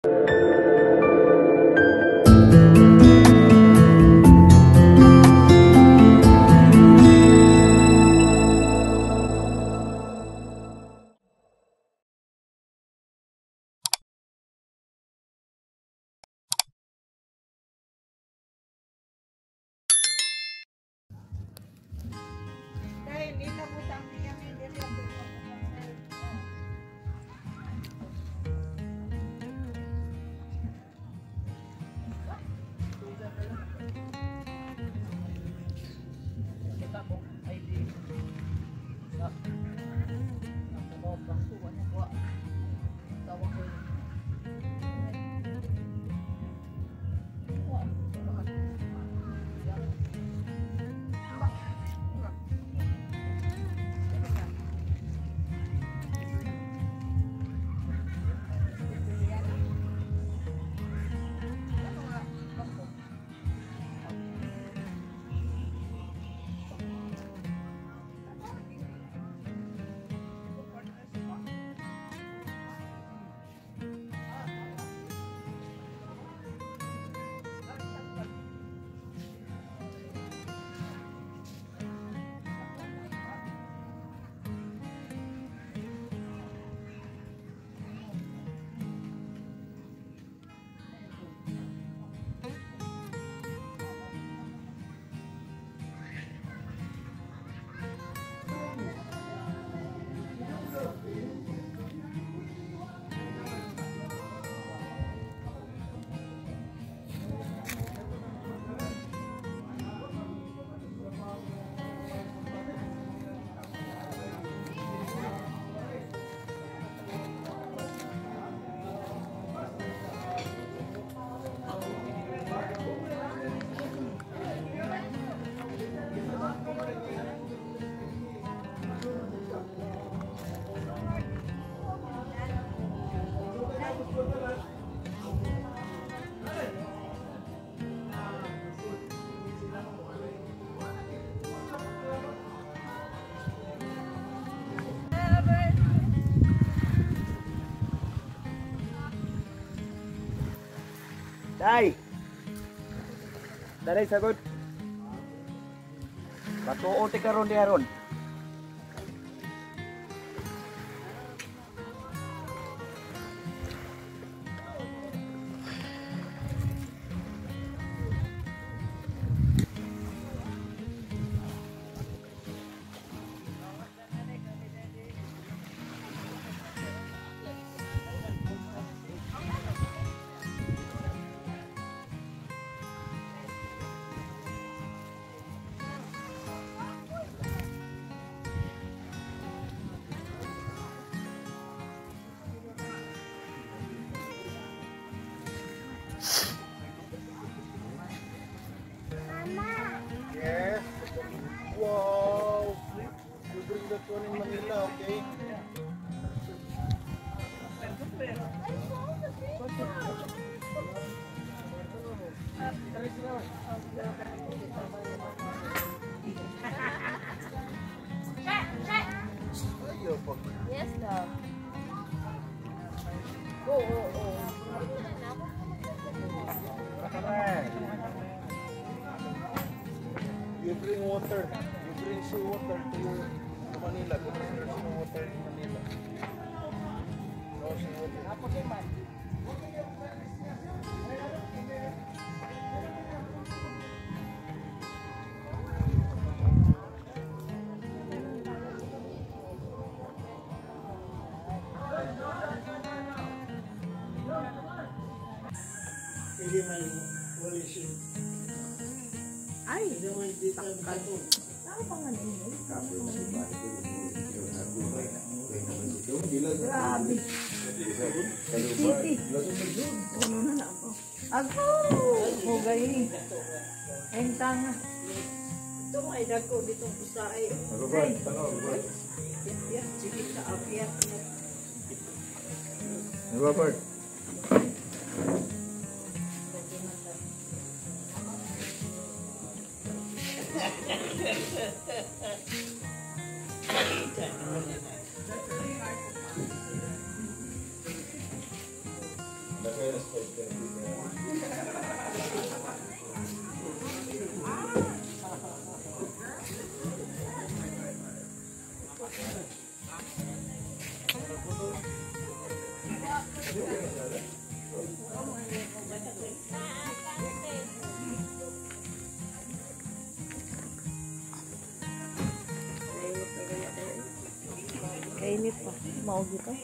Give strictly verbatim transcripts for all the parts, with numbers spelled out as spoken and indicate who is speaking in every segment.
Speaker 1: Day. Dari sagot. Batuo ti karon di aron.
Speaker 2: Yes. Wow. You bring that one in Manila, okay?
Speaker 3: Yes, love. Oh, oh, oh.
Speaker 2: You bring water. You bring sea water to to Manila because there's no water in Manila. No sea water. Hindi man wala siya.
Speaker 3: Ay, takal. Saan pa nga ninyo? Grabe. Titi. Ano na na ako? Ako! Hugay. Ayun tanga. Ito ay dako ditong pusay.
Speaker 2: Ako ba? Tanong ba?
Speaker 3: Yes, sige sa apiat.
Speaker 2: Ano ba, Bart?
Speaker 3: Kainit pa. Maugi pa.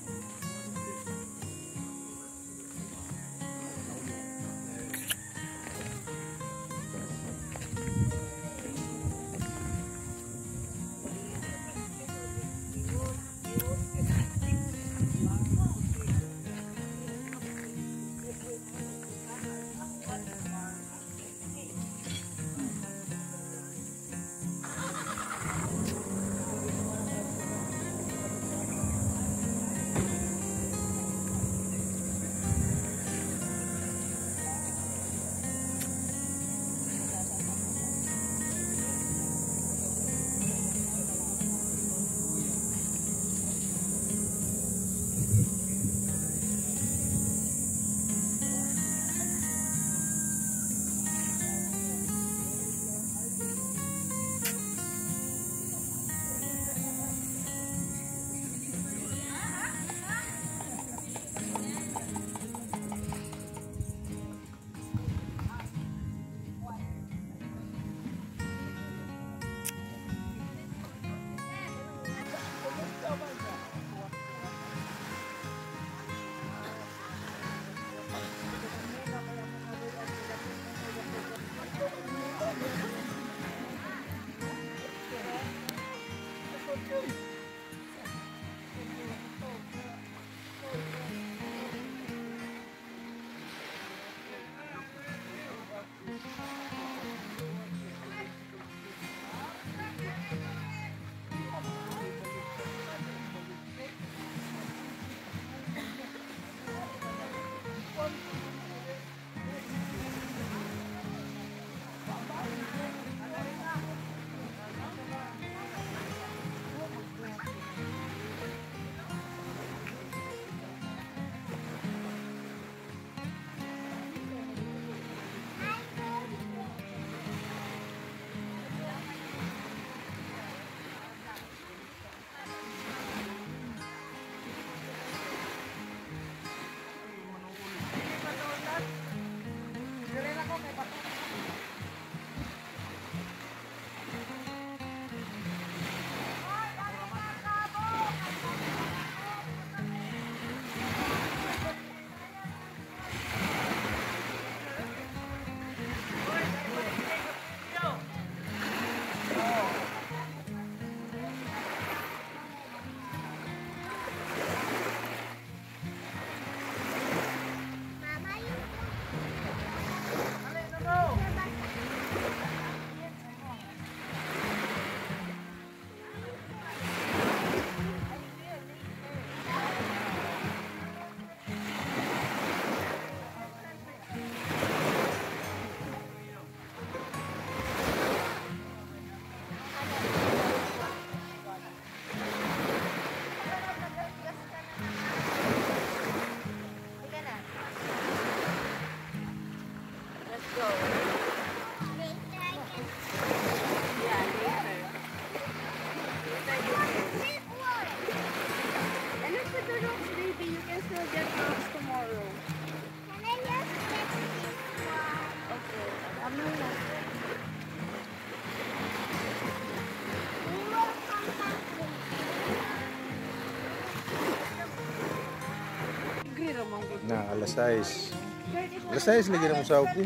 Speaker 2: Na, alas sais. Alas sais lagi na mo sa upo.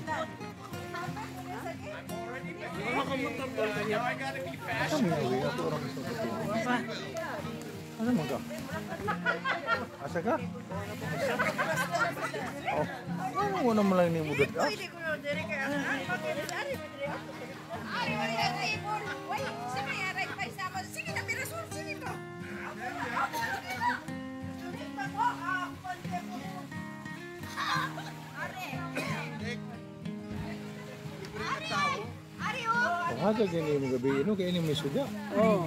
Speaker 2: Ano mo yung ako orang sa upo? Ano mo ka? Asa ka? Oh, ano mo naman lang ni mo dito? Aga gani mo gabi no kay ni may suga.
Speaker 4: Oh.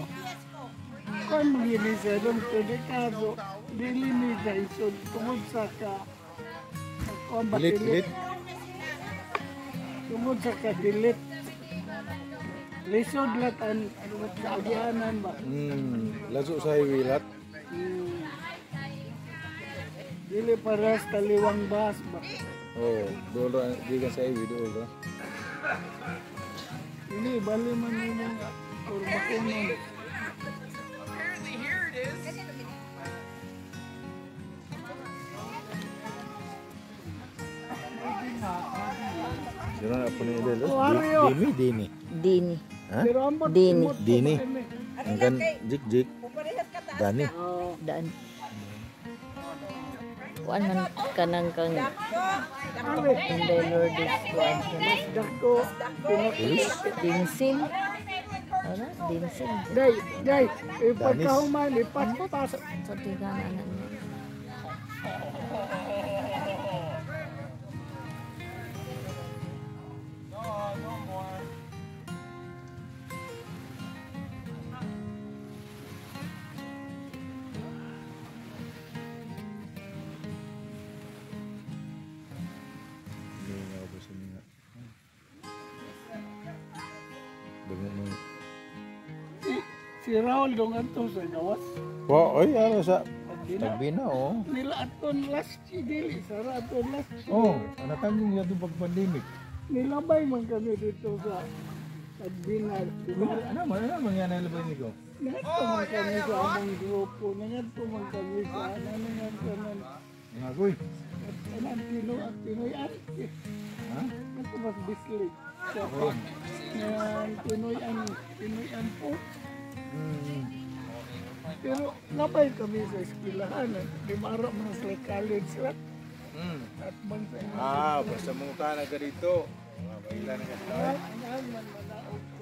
Speaker 4: Kung magiging sa doon, delikado, dili ni Jason, tungod sa ka,
Speaker 2: Ang
Speaker 4: Dilit, dilit.
Speaker 2: Tungod sa kadilit. Lisod lat ang ano ba sa agyanan ba?
Speaker 4: Hmm, laso sa hiwilat.
Speaker 2: Hmm. Dili paras kaliwang bas ba?
Speaker 4: Oh, dolo di ka sa hiwi dolo.
Speaker 2: Ini bali man nimo nga or bakunon.
Speaker 4: Dino na po ni Idol.
Speaker 2: Oh, Ario.
Speaker 4: Dini, dini.
Speaker 3: Dini.
Speaker 4: Ha?
Speaker 2: Pero ambot
Speaker 3: Dini.
Speaker 2: imot pa
Speaker 4: Dini.
Speaker 2: kami.
Speaker 4: Ang kan jik jik. Dani.
Speaker 2: Oh,
Speaker 3: Daan. Kuan man kanang kang
Speaker 2: abe.
Speaker 3: Inday Lourdes kuan.
Speaker 2: Mas dako pinakita.
Speaker 3: Dinsil. Ano? Dinsil.
Speaker 2: Day, day, ipagkahuman, ipaspas.
Speaker 3: Sa tiganan na niya.
Speaker 4: Ini nga po sa mga. Bangun mo.
Speaker 2: Si Raul dong ato sa gawas.
Speaker 4: Wow, oy, ano sa
Speaker 2: Pagdina.
Speaker 4: Tagbina oh.
Speaker 2: Nila aton last dili, sara aton last.
Speaker 4: Oh, anak kami nga doon pag pandemic.
Speaker 2: Nilabay man kami dito sa Pagdina.
Speaker 4: Ano man, ano man yan nalabay ni ko?
Speaker 2: Nangato man kami sa among grupo. Nangato man kami sa ano nga kanan.
Speaker 4: Mga goy.
Speaker 2: At kanan tino at tinoy an.
Speaker 4: Ha?
Speaker 2: Ito mas bislig. So, nga tinoy an, tinoy an po.
Speaker 4: Hmm.
Speaker 2: Pero labay kami sa eskwelahan. Di mara man sa college rat.
Speaker 4: Hmm.
Speaker 2: At man sa
Speaker 4: Ah, basta mo ka na ka dito. Mga baila na ka.
Speaker 2: Yan man manaog ko.